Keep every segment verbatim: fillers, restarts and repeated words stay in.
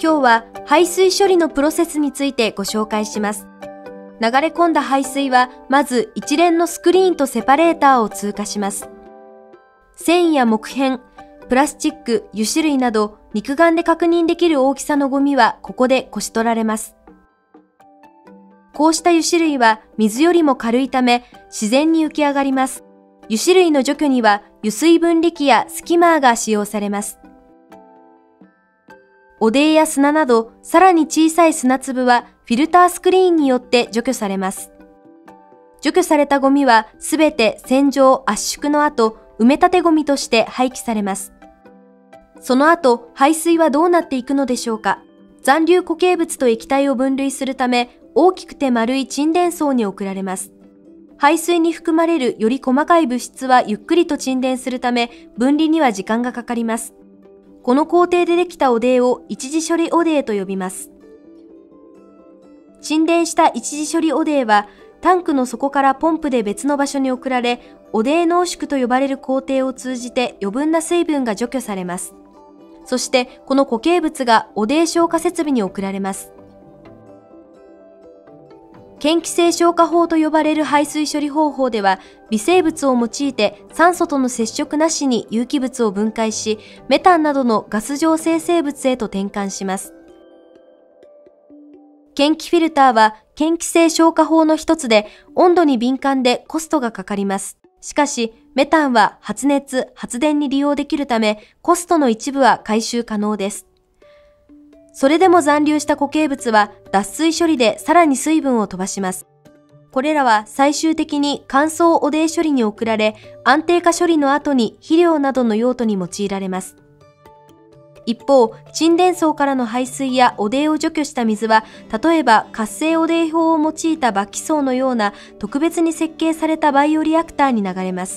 今日は排水処理のプロセスについてご紹介します。流れ込んだ排水はまず一連のスクリーンとセパレーターを通過します。繊維や木片、プラスチック、油脂類など肉眼で確認できる大きさのゴミはここでこし取られます。こうした油脂類は水よりも軽いため自然に浮き上がります。油脂類の除去には油水分離器やスキマーが使用されます。汚泥や砂などさらに小さい砂粒はフィルタースクリーンによって除去されます。除去されたゴミはすべて洗浄圧縮の後、埋め立てゴミとして廃棄されます。その後、排水はどうなっていくのでしょうか。残留固形物と液体を分類するため、大きくて丸い沈殿槽に送られます。排水に含まれるより細かい物質はゆっくりと沈殿するため、分離には時間がかかります。この工程でできた汚泥を一次処理汚泥と呼びます。沈殿した一次処理汚泥は、タンクの底からポンプで別の場所に送られ、汚泥濃縮と呼ばれる工程を通じて余分な水分が除去されます。そして、この固形物が汚泥消化設備に送られます。嫌気性消化法と呼ばれる排水処理方法では、微生物を用いて酸素との接触なしに有機物を分解し、メタンなどのガス状生成物へと転換します。嫌気フィルターは嫌気性消化法の一つで、温度に敏感でコストがかかります。しかし、メタンは発熱・発電に利用できるため、コストの一部は回収可能です。それでも残留した固形物は脱水処理でさらに水分を飛ばします。これらは最終的に乾燥汚泥処理に送られ、安定化処理の後に肥料などの用途に用いられます。一方、沈殿槽からの排水や汚泥を除去した水は、例えば活性汚泥法を用いた罰気層のような特別に設計されたバイオリアクターに流れます。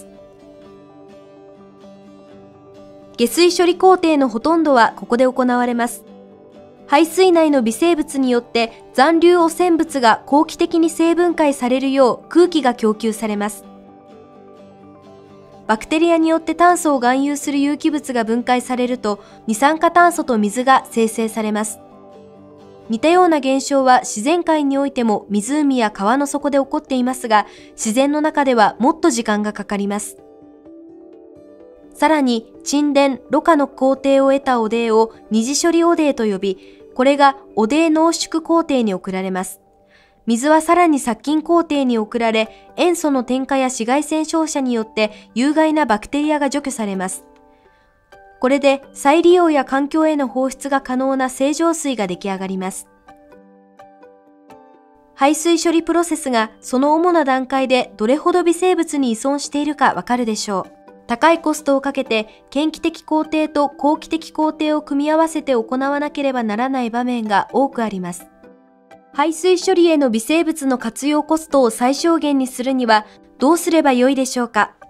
下水処理工程のほとんどはここで行われます。排水内の微生物によって残留汚染物が後期的に生分解されるよう空気が供給されます。バクテリアによって炭素を含有する有機物が分解されると二酸化炭素と水が生成されます。似たような現象は自然界においても湖や川の底で起こっていますが、自然の中ではもっと時間がかかります。さらに、沈殿・ろ過の工程を得た汚泥を二次処理汚泥と呼び、これが汚泥濃縮工程に送られます。水はさらに殺菌工程に送られ、塩素の添加や紫外線照射によって有害なバクテリアが除去されます。これで再利用や環境への放出が可能な清浄水が出来上がります。排水処理プロセスがその主な段階でどれほど微生物に依存しているかわかるでしょう。高いコストをかけて嫌気的工程と後期的工程を組み合わせて行わなければならない場面が多くあります。排水処理への微生物の活用コストを最小限にするにはどうすればよいでしょうか。